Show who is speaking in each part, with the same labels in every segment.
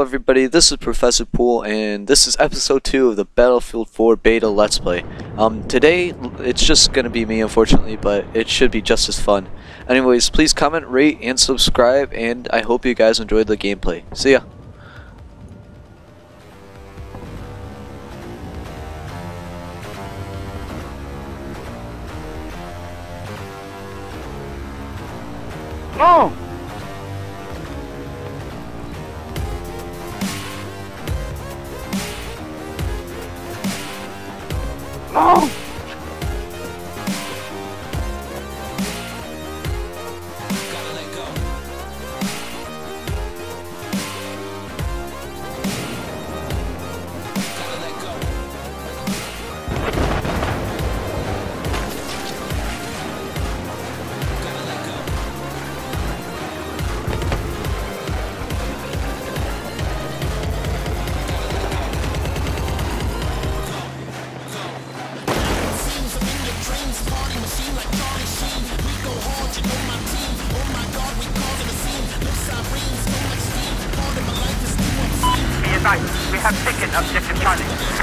Speaker 1: everybody, this is Professor Poole, and this is episode 2 of the Battlefield 4 beta Let's Play. Today, it's just gonna be me, unfortunately, but it should be just as fun. Anyways, please comment, rate, and subscribe, and I hope you guys enjoyed the gameplay. See ya!
Speaker 2: No! No! We have taken objective Charlie.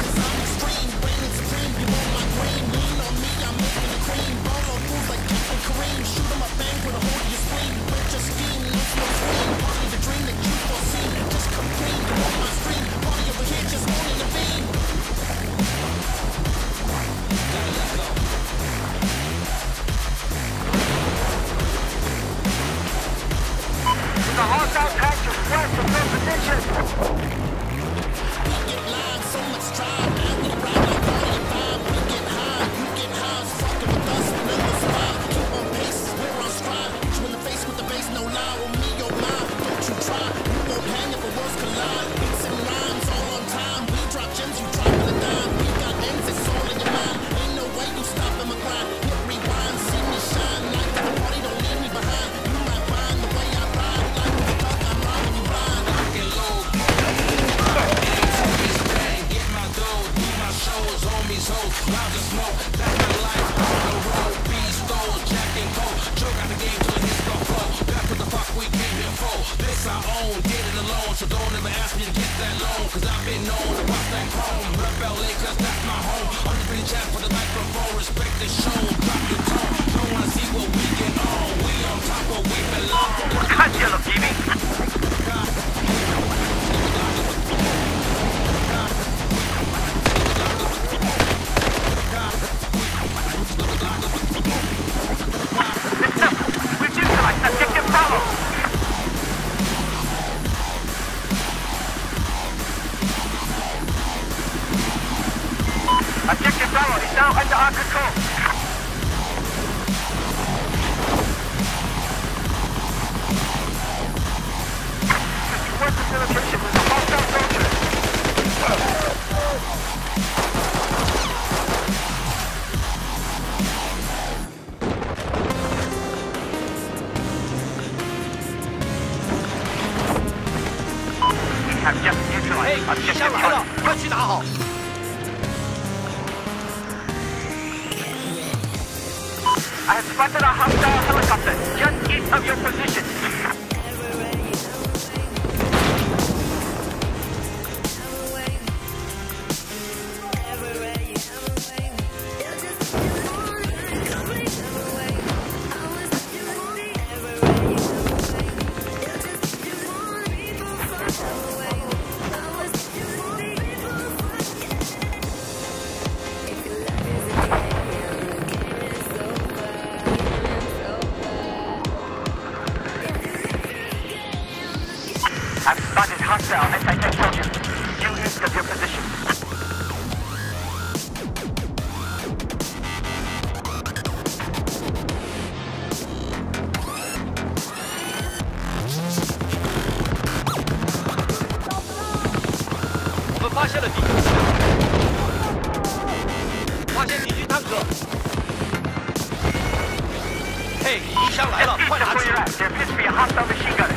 Speaker 2: The hostile tanks are west of your position. So don't ever ask me to get that loan, cause I've been known to watch that home. Rep LA cause that's my home. I'm the pretty chat for the microphone. Respect the show, drop your tone. Don't wanna see what we get on. We on top where we belong. God, yellow TV. We've neutralized objective Bravo. Objective Bravo is now under our control. Towards the location with a hostile soldier. We have just neutralized objective Charlie. 快去拿好。 I have spotted a hostile helicopter just east of your position. I've spotted hostile anti-tank soldiers due east of your position. We have found the enemy. 发现敌军坦克。嘿，敌枪来了，快拿起！ There appears to be a hostile machine gunner.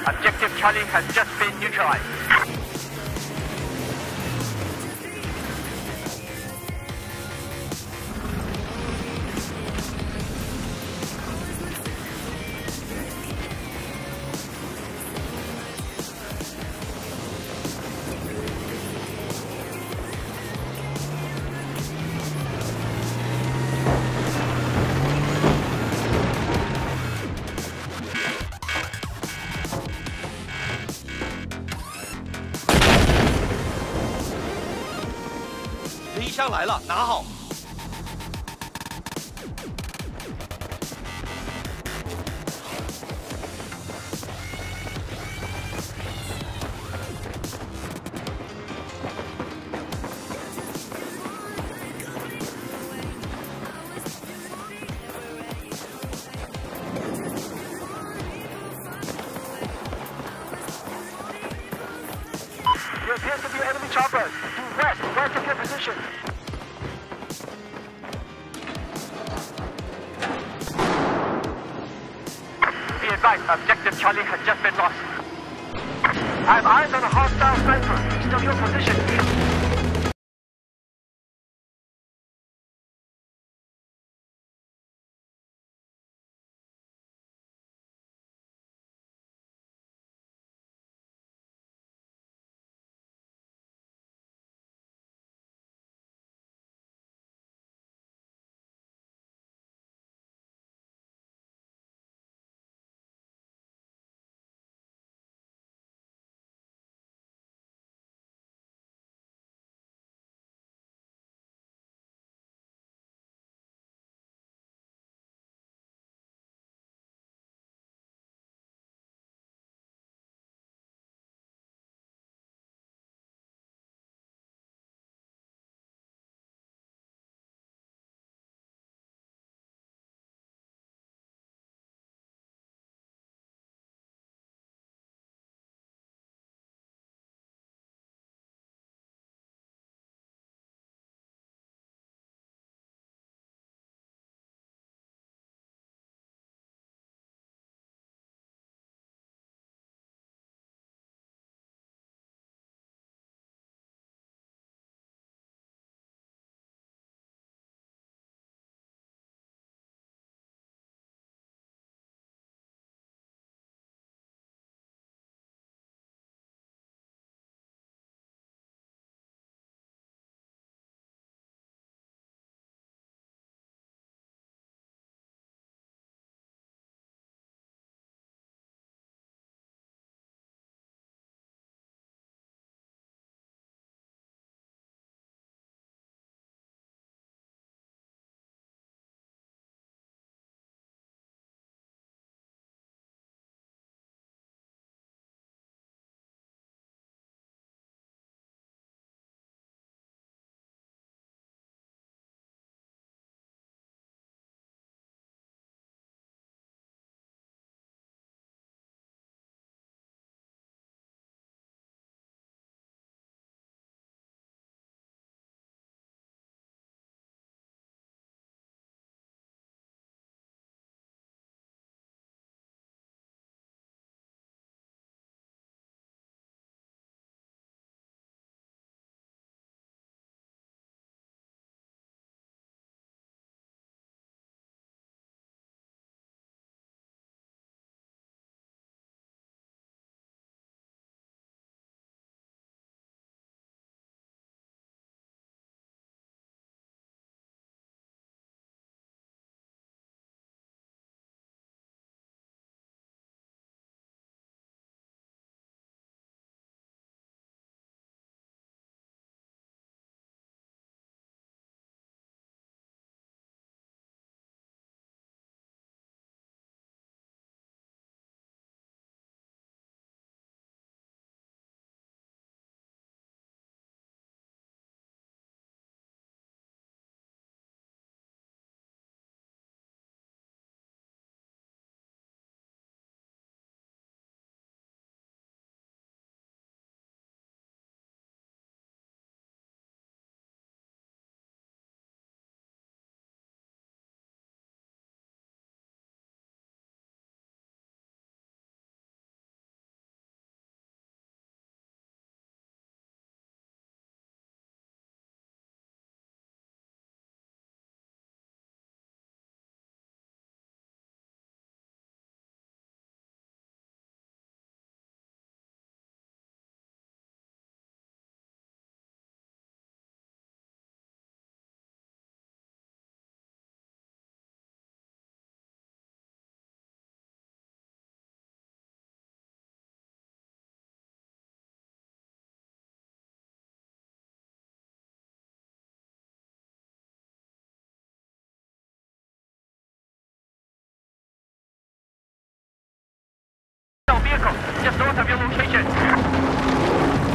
Speaker 3: Objective Charlie has just been neutralized.
Speaker 4: 敌枪来了，拿好。
Speaker 3: There appears to be enemy choppers. Due west of your position. Be advised, Objective Charlie has just been lost. I have eyes on a hostile sniper. East of your position. Confirm your location.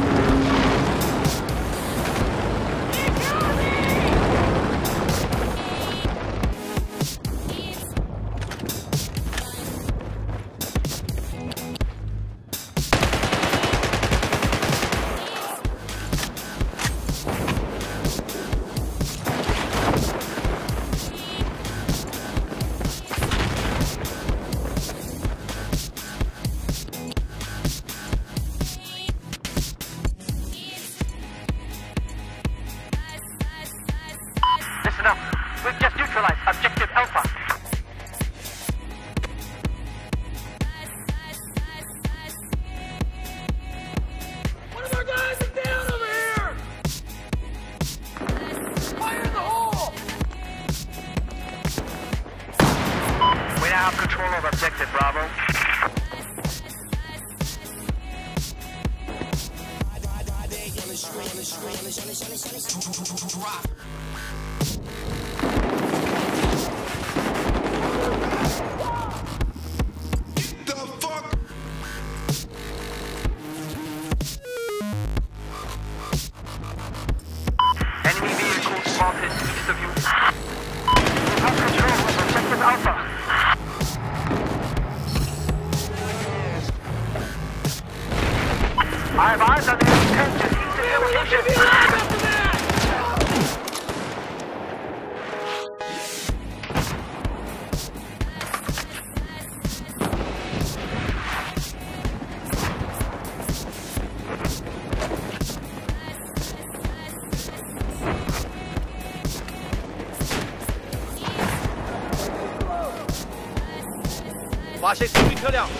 Speaker 3: Listen up. We've just neutralized Objective Alpha.
Speaker 2: One of our guys is down over here! Fire in the hole!
Speaker 3: We now have control of Objective Bravo. Enemy vehicles spotted east of you. We have control of Objective Alpha. I have eyes on the intention east of your location.
Speaker 2: 发现敌车辆。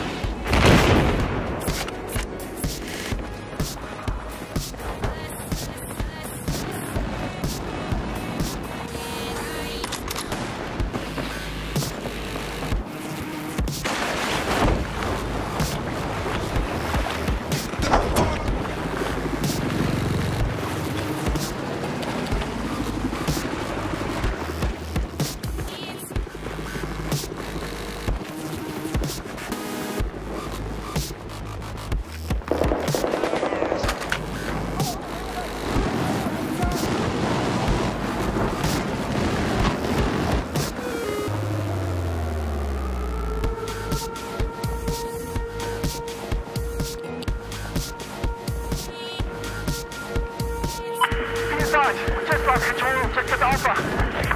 Speaker 3: Sarge, we just lost control of Objective Alpha.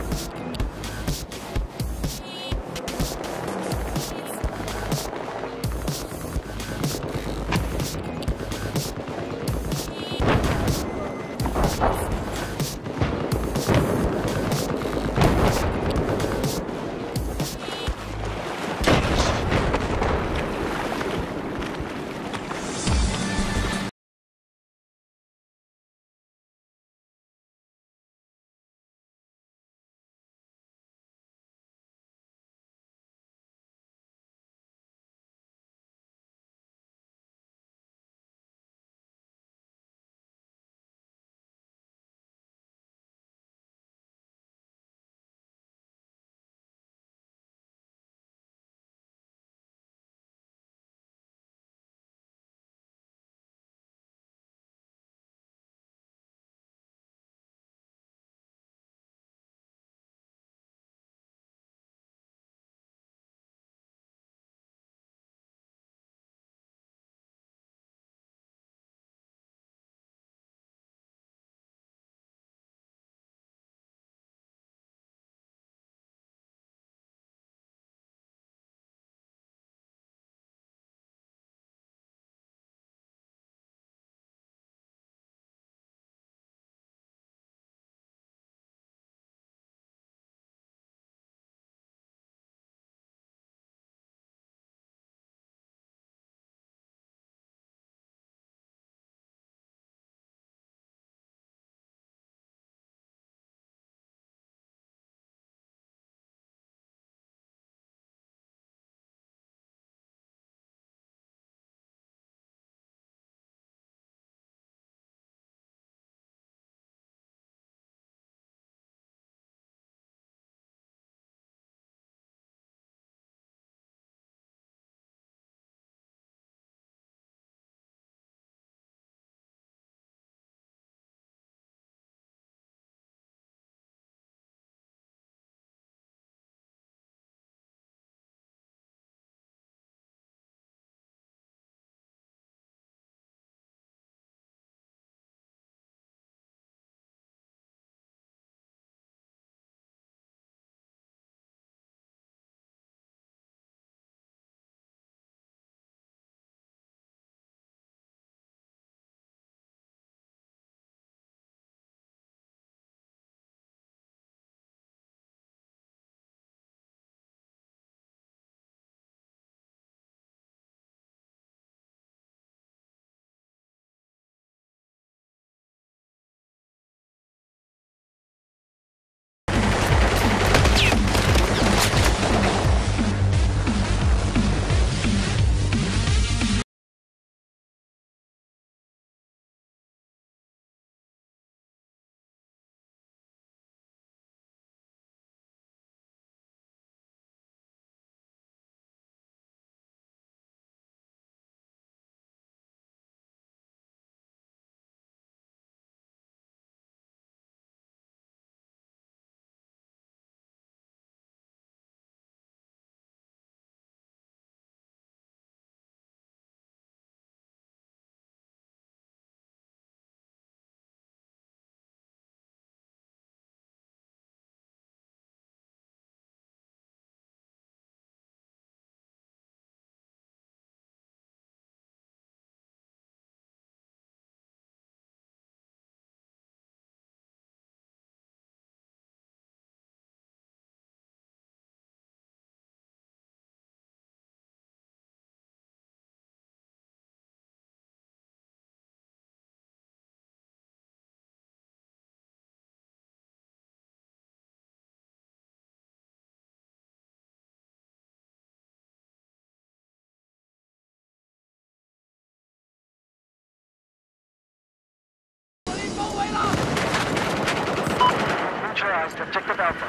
Speaker 3: neutralized objective Alpha.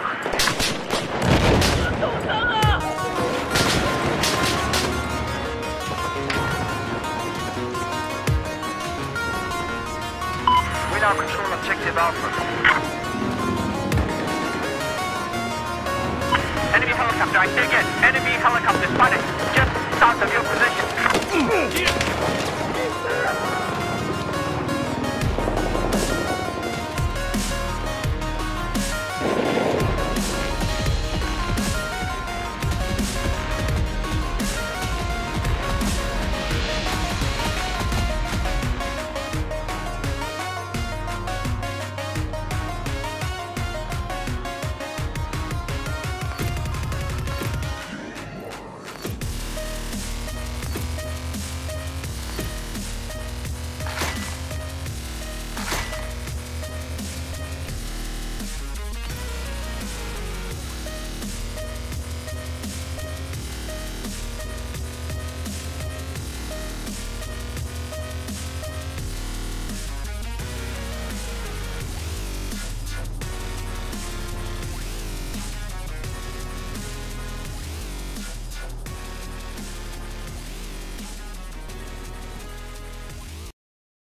Speaker 3: We now control objective Alpha. Enemy helicopter, I say again, enemy helicopter spotted just south of your position.